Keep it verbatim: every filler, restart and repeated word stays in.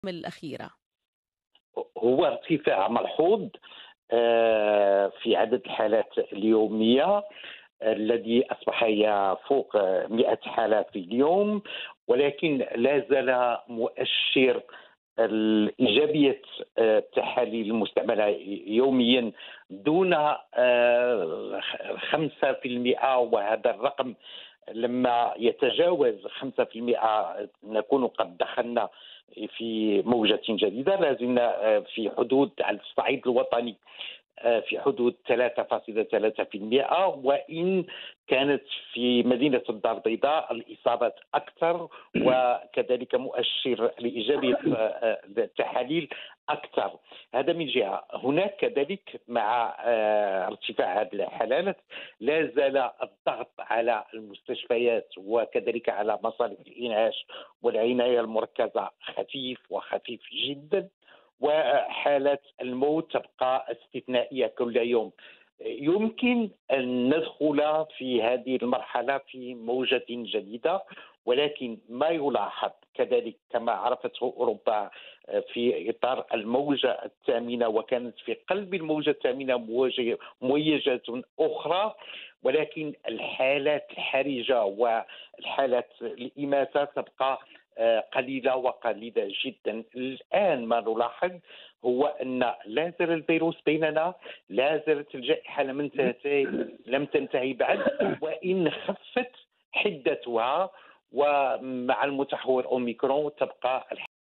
الأخيرة؟ هو ارتفاع ملحوظ آه، في عدد الحالات اليومية الذي أصبح يفوق مئة حالة في اليوم، ولكن لا زال مؤشر الإيجابية التحاليل المستعملة يوميا دون آه، خمسة في المئة، وهذا الرقم لما يتجاوز خمسة في المئة نكون قد دخلنا في موجة جديدة. لازلنا في حدود على الصعيد الوطني في حدود ثلاثة فاصلة ثلاثة بالمئة، وإن كانت في مدينة الدار البيضاء الإصابات أكثر وكذلك مؤشر لإيجابية التحاليل أكثر. هذا من جهة. هناك كذلك مع ارتفاع هذه الحالات لا زال الضغط على المستشفيات وكذلك على مصالح الإنعاش والعناية المركزة خفيف وخفيف جدا، وحالات الموت تبقى استثنائية كل يوم. يمكن أن ندخل في هذه المرحلة في موجة جديدة، ولكن ما يلاحظ كذلك كما عرفته أوروبا في إطار الموجة الثامنة، وكانت في قلب الموجة الثامنة مميزات أخرى، ولكن الحالات الحرجة والحالات الإماتة تبقى قليلة وقليلة جدا. الآن ما نلاحظ هو أن لا زال الفيروس بيننا، لا زالت الجائحة لم تنتهي لم تنتهي بعد، وإن خفت حدتها، ومع المتحور أوميكرون تبقى